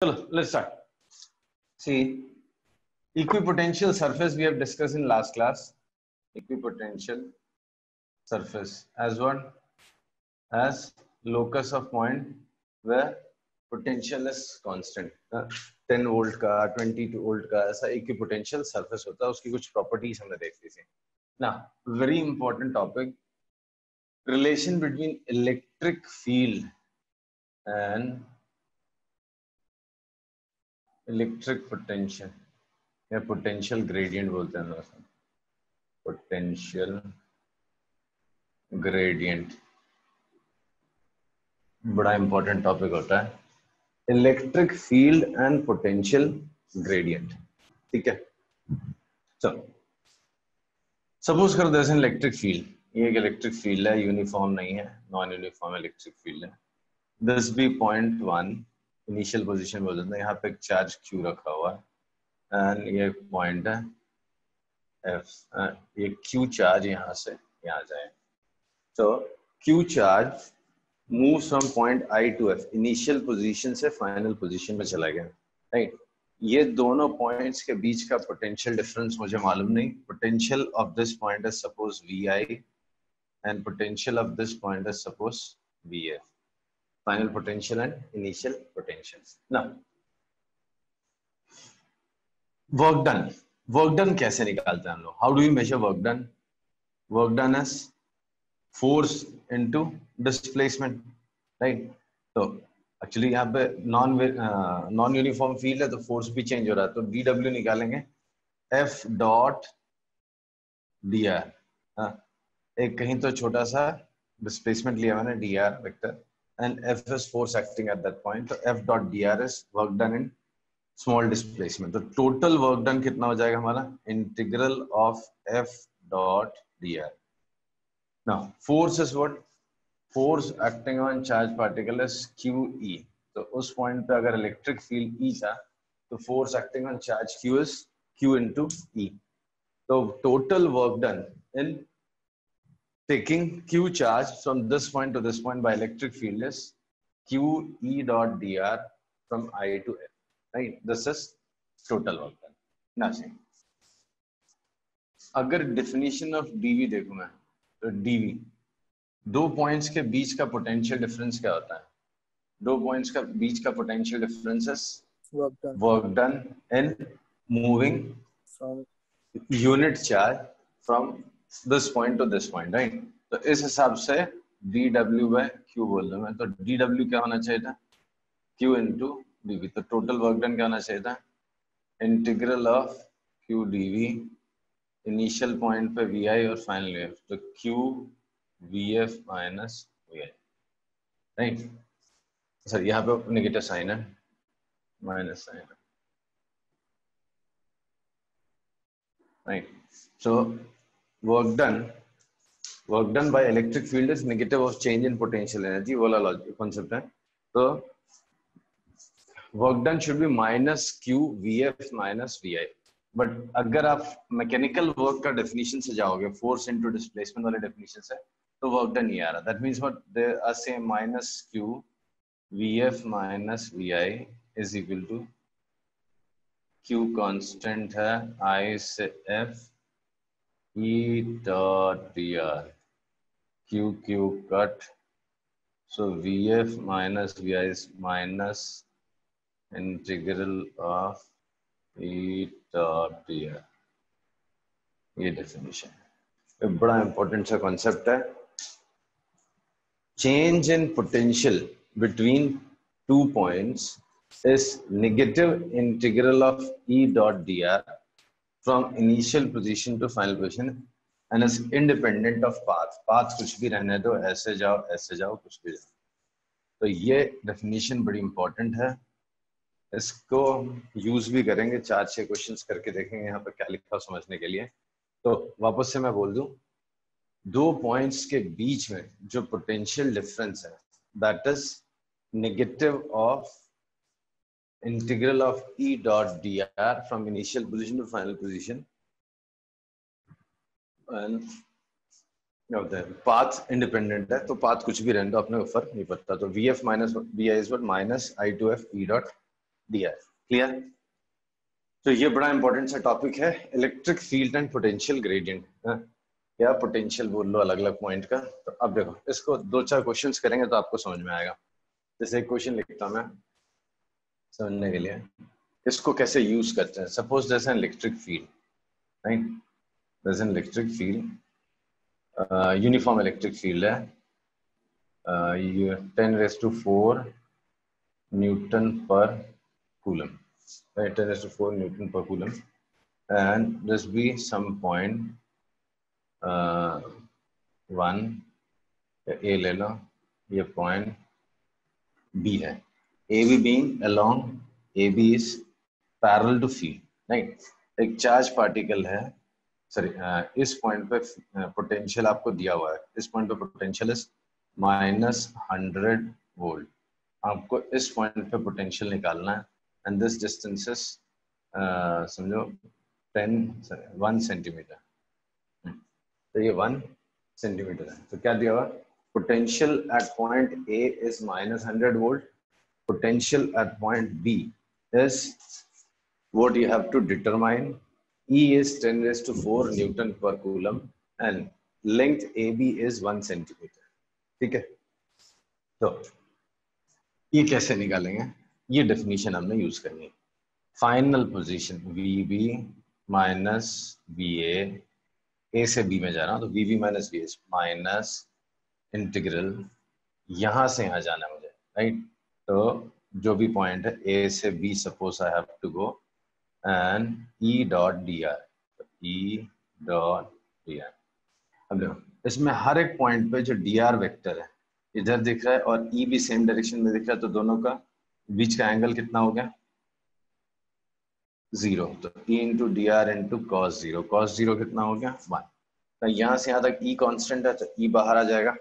Chalo, let's start. See, equipotential surface we have discussed in last class. Equipotential surface as what? As locus of point where potential is constant. 10 volt का 22 volt का ऐसा equipotential surface होता है, उसकी कुछ properties हमने देख ली थी ना. Very important topic, relation between electric field and electric potential या पोटेंशियल ग्रेडियंट बोलते हैं दोस्तों. पोटेंशियल ग्रेडियंट बड़ा इंपॉर्टेंट टॉपिक होता है. Electric field and potential gradient. ठीक है, चलो सपोज कर दे इलेक्ट्रिक फील्ड. ये एक इलेक्ट्रिक फील्ड है, यूनिफॉर्म नहीं है, नॉन यूनिफॉर्म इलेक्ट्रिक फील्ड है. दिस भी पॉइंट 1 इनिशियल पोजीशन बोल देते हैं. यहाँ पे एक चार्ज Q रखा हुआ है एंड ये पॉइंट है F. ये Q चार्ज यहाँ से यहाँ जाए. तो Q charge moves from point I to F, initial position से फाइनल पोजीशन में चला गया. राइट, ये दोनों पॉइंट्स के बीच का पोटेंशियल डिफरेंस मुझे मालूम नहीं. Potential of this point is suppose VI and potential of this point is suppose VF. Final potential and initial potential. ना वर्क डन कैसे निकालते हैं हम लोग? How do you measure work done? Work done is force into displacement. Right, तो actually यहाँ पे non uniform field है तो फोर्स भी चेंज हो रहा है. तो dW निकालेंगे F डॉट dr. एक कहीं तो छोटा सा डिस्प्लेसमेंट लिया मैंने dr vector and F is force acting at that point. तो F dot dr is work done in small displacement. तो total work done कितना हो जाएगा हमारा? Integral of F dot dr. Now force is what? Force acting on charged particle is QE. तो उस point पे अगर इलेक्ट्रिक फील्ड E था तो force acting on charge Q is Q into E. तो total work done in taking Q charge from this point to this point by electric field is QE dot dr from I to F. Right, this is total work done. Nothing. अगर definition of dV देखूं मैं तो dV दो points के बीच का potential difference क्या होता है? दो पॉइंट्स का बीच का potential difference is work done in moving unit charge from this point to this point. Right, तो इस हिसाब से dW by Q बोल रहा हूं मैं. तो dW क्या होना चाहिए था? Q into dV. तो टोटल वर्क डन क्या होना चाहिए था? Integral of Q dV, initial point पे VI और फाइनल VF. तो Q VF minus VI. Right sir, यहाँ पे नेगेटिव साइन है, माइनस साइन है. Right, so work done by electric field is negative of change in potential energy. वो वाला concept है. तो work done should be minus Q VF minus VI. But अगर आप मैकेनिकल वर्क का definition से जाओगे, फोर्स इनटू डिस्प्लेसमेंट वाले डेफिनेशन से, तो वर्क डन नहीं आ रहा. That means what? There are same minus Q VF minus VI is equal to Q constant है I से F E dot dr. Q cut, so VF minus VI is minus integral of E dot dr. ये definition है, बड़ा important सा concept है. Change in potential between two points is negative integral of E dot dr from initial position to final position and is independent of path. Path कुछ भी रहने दो, ऐसे जाओ कुछ भी जाओ. तो ये डेफिनेशन बड़ी इंपॉर्टेंट है, इसको यूज भी करेंगे. 4-6 क्वेश्चंस करके देखेंगे यहाँ पे क्या लिखा समझने के लिए. तो वापस से मैं बोल दूं, दो पॉइंट्स के बीच में जो पोटेंशियल डिफरेंस है that is negative of integral of E dot dr from initial position to final position and path independent है. तो पाथ कुछ भी रहने दो, अपने को फर्क नहीं पड़ता. तो VF minus VI is what? Minus I to F E dot dr। Clear? तो ये बड़ा इंपॉर्टेंट सा टॉपिक है, electric field and potential gradient. या पोटेंशियल बोल लो अलग अलग पॉइंट का। तो अब देखो, इसको 2-4 क्वेश्चंस करेंगे तो आपको समझ में आएगा। जैसे एक क्वेश्चन लिखता हूं मैं समझने के लिए, इसको कैसे यूज करते हैं। Suppose there's an electric field, right? there's an electric field, uniform electric field है, ये 10⁴ newton per coulomb, right? 10⁴ newton per coulomb, and this be some point 1 A ले लो, ये पॉइंट बी है, A B being along A B is parallel to field, right? एक charge particle है, sorry, इस point पे पोटेंशियल आपको दिया हुआ है, इस पॉइंट पे पोटेंशियल इज -100 वोल्ट। आपको इस पॉइंट पे पोटेंशियल निकालना है, एंड दिस डिस्टेंस इज समझो 1 सेंटीमीटर। तो ये 1 सेंटीमीटर है। तो क्या दिया हुआ? Potential at point A is -100 volt, potential at point B is what you have to determine. E is 10⁴ Newton per coulomb and length AB is 1 centimeter. ठीक है? तो ये कैसे निकालेंगे? ये डेफिनेशन हमने यूज करनी है। Final position VB minus VA, A से B में जा रहा हूं तो VB minus VA minus integral यहां से यहां जाना है मुझे, राइट? तो जो भी पॉइंट है ए से B, suppose I have to go and E dot D R, E dot D R. अब देखो इसमें हर एक पॉइंट पे जो डी आर वेक्टर है इधर दिख रहा है और ई भी सेम डायरेक्शन में दिख रहा है, तो दोनों का बीच का एंगल कितना हो गया? 0। तो E into D R into cos 0, cos 0 कितना हो गया? 1। तो यहां से यहां तक ई कांस्टेंट है तो ई बाहर आ जाएगा।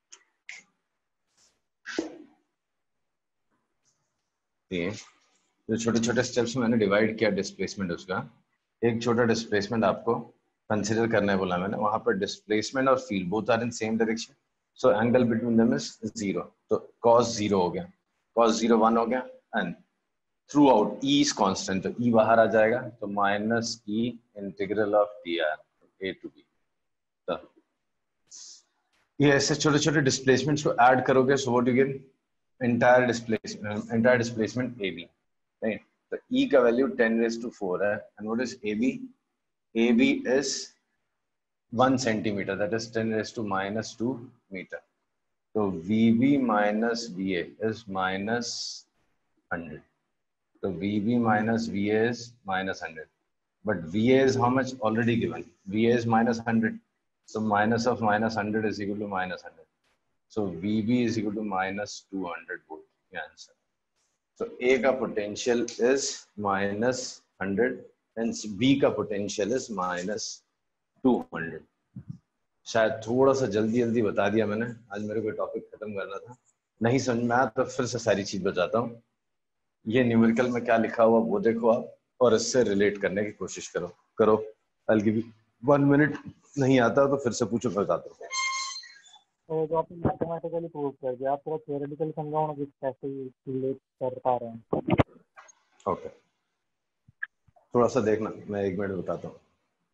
ये जो छोटे छोटे स्टेप्स मैंने डिवाइड किया डिस्प्लेसमेंट, उसका एक छोटा डिस्प्लेसमेंट आपको कंसीडर करना है बोला मैंने। वहां पर डिस्प्लेसमेंट और field both are in same direction, so angle between them is 0। तो cos 0 हो गया, cos 0 1 हो गया, and throughout E is constant, तो ई बाहर आ जाएगा, तो minus E integral of D R A to B. तो ये ऐसे छोटे छोटे डिस्प्लेसमेंट्स को ऐड करोगे, so what you get? entire displacement AB, right? तो E का वैल्यू 10⁴ है, and what is AB? AB is 1 centimeter, that is 10⁻² meter. तो VB minus VA is -100. तो VB minus VA is -100, but VA is how much? Already given. VA is -100, so minus of -100 is equal to -100. So VB is equal to -200 volt. The answer. So A का potential is -100 and B का potential is -200. शायद थोड़ा सा जल्दी जल्दी बता दिया मैंने, आज मेरे को टॉपिक खत्म करना था, नहीं समझ में आया तो फिर से सारी चीज बताता हूँ। ये न्यूमेरिकल में क्या लिखा हुआ वो देखो आप, और इससे रिलेट करने की कोशिश करो। I'll give you 1 minute, नहीं आता तो फिर से पूछो, फिर बताता हूँ। तो जो आपने मैथमेटिकली प्रूव कर दिया, आप थोड़ा थ्योरेटिकली समझाओ ना कि कैसे रिलेट कर पा रहे हैं। ओके, थोड़ा सा देखना, मैं 1 मिनट बताता हूँ।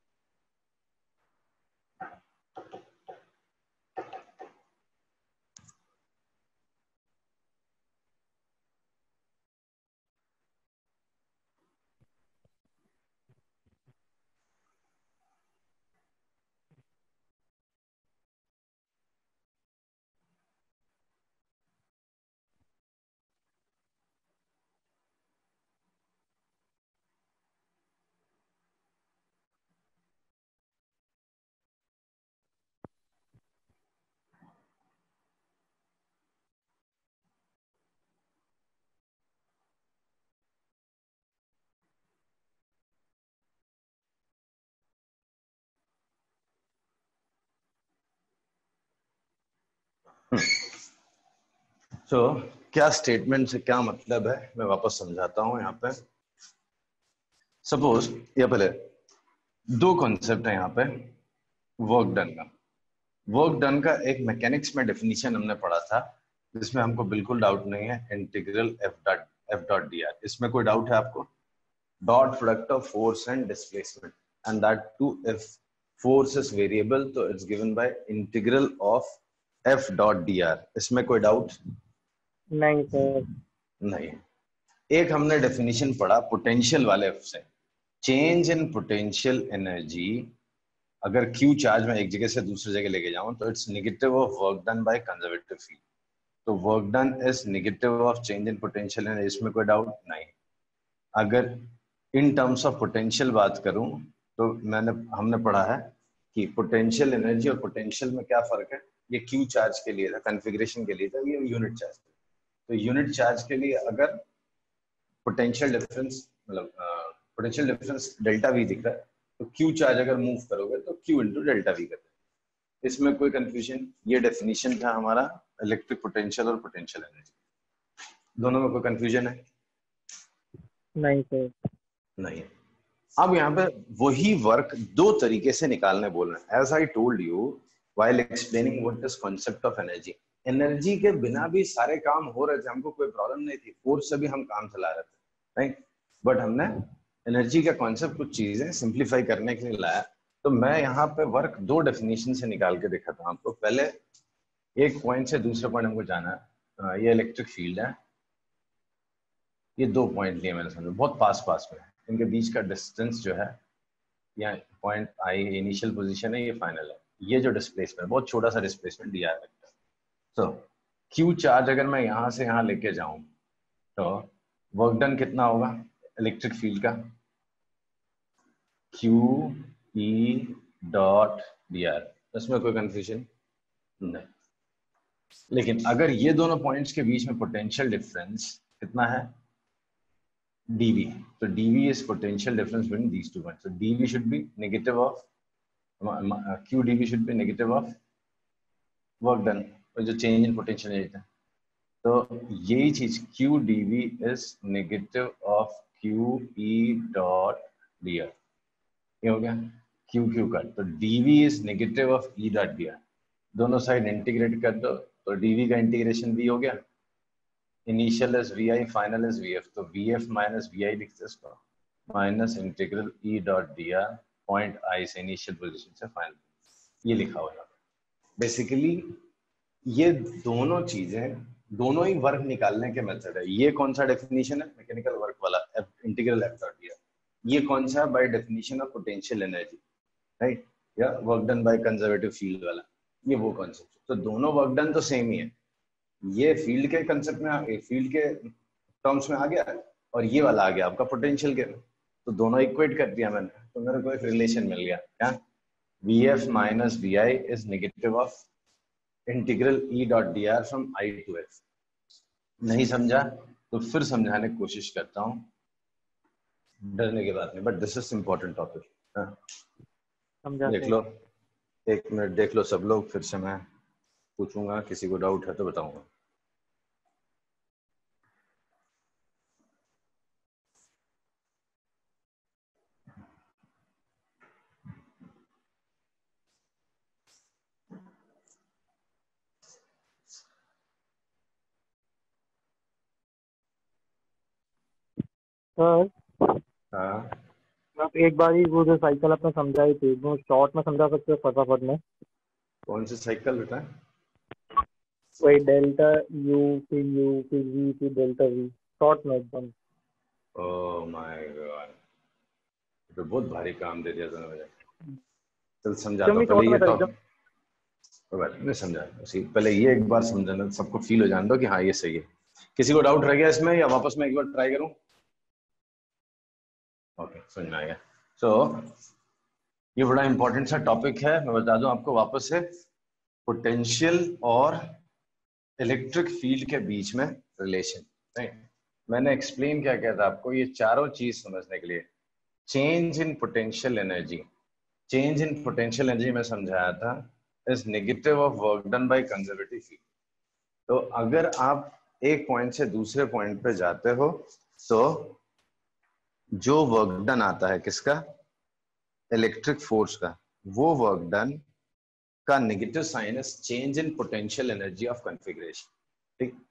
तो क्या स्टेटमेंट से क्या मतलब है, मैं वापस समझाता हूं। यहाँ पे सपोज या पहले 2 कॉन्सेप्ट है यहाँ पे वर्क डन का। वर्क डन का एक मैकेनिक्स में डेफिनेशन हमने पढ़ा था, जिसमें हमको बिल्कुल डाउट नहीं है, integral F dot D R. इसमें कोई डाउट है आपको? Dot product of force and displacement, and that too if force is variable तो it's given by integral of F dot D R. इसमें कोई डाउट? नहीं सर। नहीं। एक हमने डेफिनेशन पढ़ा पोटेंशियल वाले एफ से, चेंज इन पोटेंशियल एनर्जी अगर क्यू चार्ज में एक जगह से दूसरी जगह लेके जाऊं तो it's negative of work done by conservative field. तो work done is negative of change in potential energy, इसमें कोई डाउट नहीं। अगर इन टर्म्स ऑफ पोटेंशियल बात करूं तो हमने पढ़ा है कि पोटेंशियल एनर्जी और पोटेंशियल में क्या फर्क है। ये क्यू चार्ज के लिए था, कॉन्फ़िगरेशन के लिए था, ये यूनिट चार्ज। तो यूनिट चार्ज के लिए अगर पोटेंशियल डिफरेंस मतलब पोटेंशियल डिफरेंस डेल्टा वी दिख रहा है तो क्यू चार्ज अगर मूव करोगे तो क्यू इंटू डेल्टा वी करते हैं। इसमें कोई कंफ्यूजन? ये डेफिनेशन था हमारा इलेक्ट्रिक पोटेंशियल और पोटेंशियल एनर्जी। दोनों में कोई कंफ्यूजन है? नहीं सर। नहीं। अब यहाँ पे वही वर्क दो तरीके से निकालने बोल रहे हैं। As I told you while explaining what is concept of energy, energy के बिना भी सारे काम हो रहे थे, हमको कोई प्रॉब्लम नहीं थी, फोर्स से भी हम काम चला रहे थे, राइट। बट हमने एनर्जी का कॉन्सेप्ट कुछ चीजें सिंप्लीफाई करने के लिए लाया। तो मैं यहाँ पे वर्क दो डेफिनेशन से निकाल के दिखाता हूँ आपको। पहले एक पॉइंट से दूसरे पॉइंट हमको जाना है। ये इलेक्ट्रिक फील्ड है, ये दो पॉइंट लिए मैंने, समझो बहुत पास पास में है, इनके बीच का डिस्टेंस जो है, यहाँ पॉइंट आई इनिशियल पोजीशन है, ये फाइनल है। ये जो डिस्प्लेसमेंट बहुत छोटा सा डिस्प्लेसमेंट दिया है। तो क्यू चार्ज अगर मैं यहाँ से यहाँ लेके जाऊं तो वर्क डन कितना होगा इलेक्ट्रिक फील्ड का? Q E dot D R. इसमें कोई कंफ्यूजन नहीं। लेकिन अगर ये दोनों पॉइंट्स के बीच में पोटेंशियल डिफरेंस कितना है? dv, so dv is potential difference between these two points, so dv should be negative of q dv should be negative of work done, जो चेंज इन पोटेंशियल एनर्जी है। तो यही चीज q dv is negative of q e dot dr, ये हो गया q q का। तो dv is negative of e dot dr, दोनों साइड इंटीग्रेट कर दो तो dv का इंटीग्रेशन v हो गया। Initial is vi, final is vf, तो vf माइनस vi लिखते हैं minus integral e dot dr point i से इनिशियल पोजीशन से फाइनल, ये लिखा हुआ है। बेसिकली ये दोनों चीजें, दोनों ही वर्क निकालने के मेथड है। ये कौन सा डेफिनेशन है मैकेनिकल वर्क वाला, इंटीग्रल एफ डॉट dr। ये कौन सा by definition of potential energy, right, या work done by conservative field वाला, ये वो कॉन्सेप्ट। तो दोनों वर्क डन तो सेम ही है। ये फील्ड के कंसेप्ट में, फील्ड के टर्म्स में आ गया और ये वाला आ गया आपका पोटेंशियल के, तो दोनों इक्वेट कर दिया मैंने, तो मेरे को एक रिलेशन मिल गया क्या? vf minus vi is negative of integral e dot dr from i to f। नहीं समझा तो फिर समझाने की कोशिश करता हूँ, डरने की बात नहीं, but this is important topic. देख लो, एक मिनट देख लो सब लोग, फिर से मैं पूछूंगा, किसी को डाउट है तो बताऊंगा। सर हाँ, आप एक बार ही वो जो साइकिल अपने समझाई थी वो शॉर्ट में समझा सकते हो फटाफट में? कौन सी साइकिल बेटा? वही डेल्टा यू फिर वी फिर डेल्टा वी, शॉर्ट में एकदम। ओह माय गॉड, तो बहुत भारी काम दे दिया तूने मुझे। चल समझाता हूँ, पहले ये टॉपिक नहीं समझा, पहले ये एक बार समझाना, सबको फील हो जाने दो कि हाँ ये सही है। किसी को डाउट रह गया इसमें या वापस मैं एक बार ट्राई करूं? ओके, समझ में आ गया। सो ये बड़ा इंपॉर्टेंट सा टॉपिक है, मैं बता दूं आपको वापस से, पोटेंशियल और इलेक्ट्रिक फील्ड के बीच में रिलेशन, राइट। मैंने एक्सप्लेन क्या किया था आपको, ये चारों चीज समझने के लिए। Change in potential energy, change in potential energy में समझाया था is negative of work done by conservative field. तो अगर आप एक पॉइंट से दूसरे पॉइंट पे जाते हो तो जो वर्क डन आता है किसका, इलेक्ट्रिक फोर्स का, वो वर्क डन का negative sign is change in potential energy of configuration, ठीक।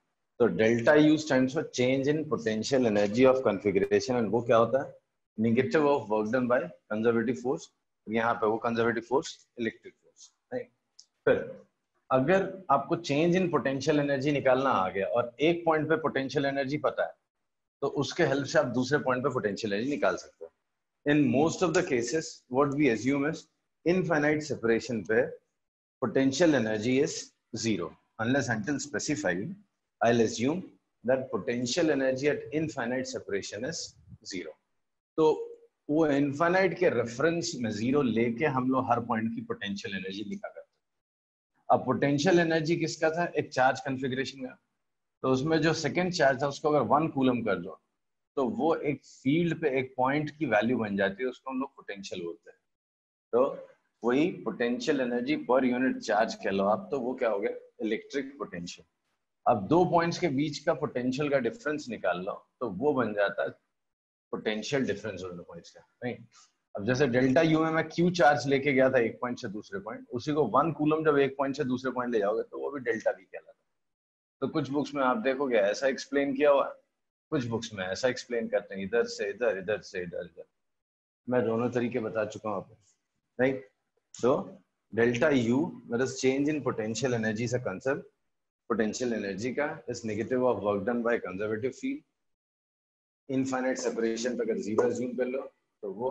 तो delta U stands for change in potential energy of configuration, and वो क्या होता है? Negative of work done by conservative force. यहाँ पे वो conservative force electric force, right. फिर अगर आपको चेंज इन पोटेंशियल एनर्जी निकालना आ गया और एक पॉइंट पे पोटेंशियल एनर्जी पता है, तो उसके हेल्प से आप दूसरे पॉइंट पे पोटेंशियल एनर्जी निकाल सकते हो। In most of the cases what we assume is infinite separation पे potential energy is zero unless until specified. I'll assume that potential energy at infinite separation is zero. तो वो infinite के reference में zero लेके हम लोग हर point की पोटेंशियल एनर्जी निकाल करते हैं। अब पोटेंशियल एनर्जी किसका था? एक चार्ज कॉन्फ़िगरेशन का। तो उसमें जो सेकंड चार्ज था उसको अगर 1 कूलम कर दो तो वो एक फील्ड पे एक पॉइंट की वैल्यू बन जाती है, उसको हम लोग पोटेंशियल बोलते हैं। तो वही potential energy per unit charge कह लो आप, तो वो क्या हो गया? Electric potential. अब दो पॉइंट्स के बीच का पोटेंशियल का डिफरेंस निकाल लो तो वो बन जाता है पोटेंशियल डिफरेंस दोनों पॉइंट्स का, नहीं। अब जैसे डेल्टा यू में मैं क्यू चार्ज लेके गया था एक पॉइंट से दूसरे पॉइंट, उसी को 1 कूलम जब एक पॉइंट से दूसरे पॉइंट ले जाओगे तो वो भी डेल्टा वी कहलाता है। तो कुछ बुक्स में आप देखोगे ऐसा एक्सप्लेन किया हुआ, कुछ बुक्स में ऐसा एक्सप्लेन करते हैं, इधर से इधर, इधर से इधर, इधर। मैं दोनों तरीके बता चुका हूँ आपको, right. So delta U, that is change in potential energy is a concept. Potential energy का is negative of work done by conservative field. Infinite separation पे अगर जीरो assume कर लो तो वो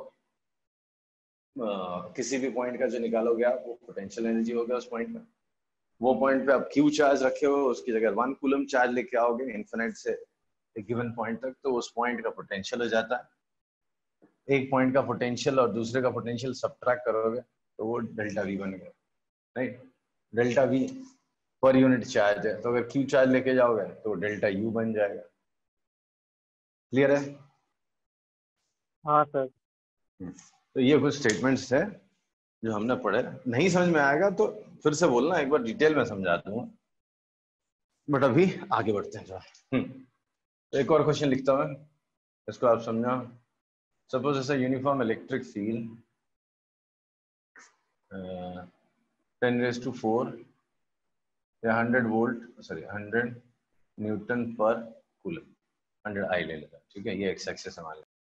किसी भी पॉइंट का जो निकालोगे आप वो पोटेंशियल एनर्जी होगा उस पॉइंट में। वो पॉइंट पे आप क्यू चार्ज रखे हो, उसकी जगह 1 कूलम चार्ज लेके आओगे इन्फिनिट से एक गिवन पॉइंट तक, तो उस पॉइंट का पोटेंशियल हो जाता है। एक पॉइंट का पोटेंशियल और दूसरे का पोटेंशियल सब्ट्रैक्ट करोगे तो वो डेल्टा वी बन गया, right. Delta V per unit charge है, तो अगर क्यू चार्ज लेके जाओगे तो डेल्टा यू बन जाएगा। क्लियर है? हाँ सर। तो ये कुछ स्टेटमेंट्स है जो हमने पढ़े। नहीं समझ में आएगा तो फिर से बोलना, एक बार डिटेल में समझा दूंगा। बट अभी आगे बढ़ते हैं तो एक और क्वेश्चन लिखता हूं, इसको आप समझा। सपोज ऐसा यूनिफॉर्म इलेक्ट्रिक फील्ड 10⁴ या 100 volt, sorry 100 newton per coulomb, 100 आई ले लेता, ठीक है। ये एक्स एक्सिस हमारे